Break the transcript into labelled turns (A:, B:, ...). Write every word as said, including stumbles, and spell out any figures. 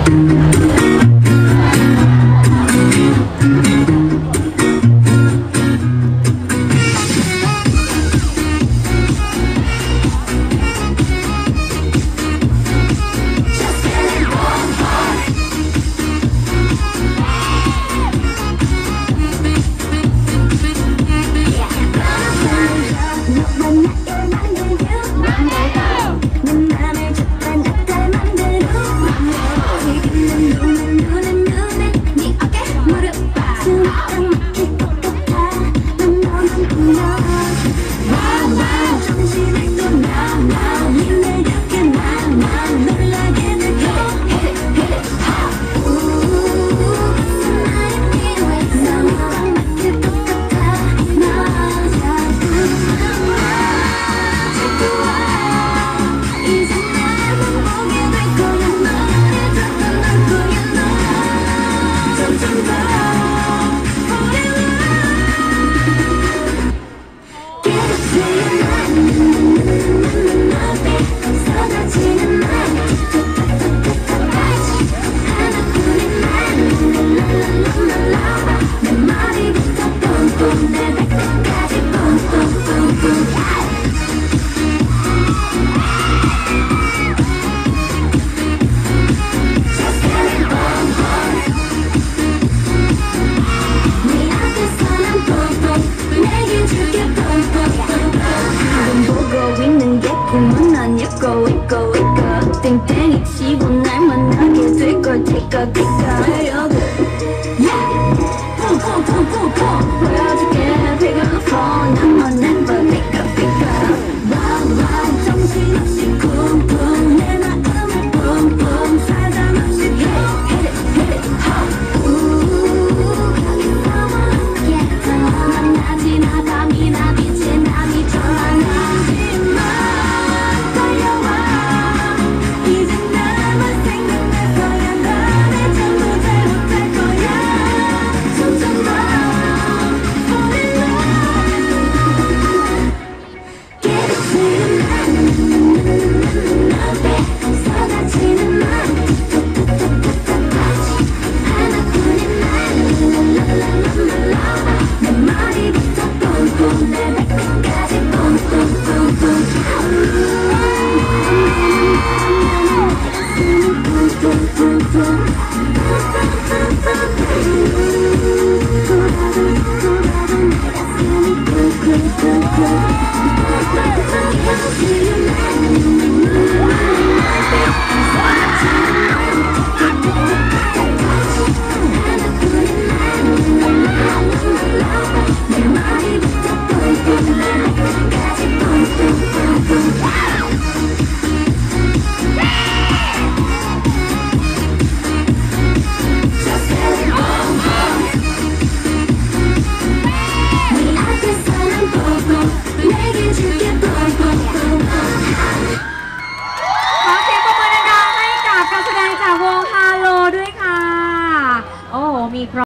A: 땡땡이 치고 날 만나게 될걸 티까 티까 매력을 뿜뿜뿜뿜뿜 보여줄게 pick up the phone I'm never pick up pick up wow wow 정신없이 쿵쿵 내 마음을 뿜뿜 사정없이 hit it hit it hit it ho 우우 거기서 모르겠어 만나지마 밤이나 빛에 남이 좋아하지마 Yeah.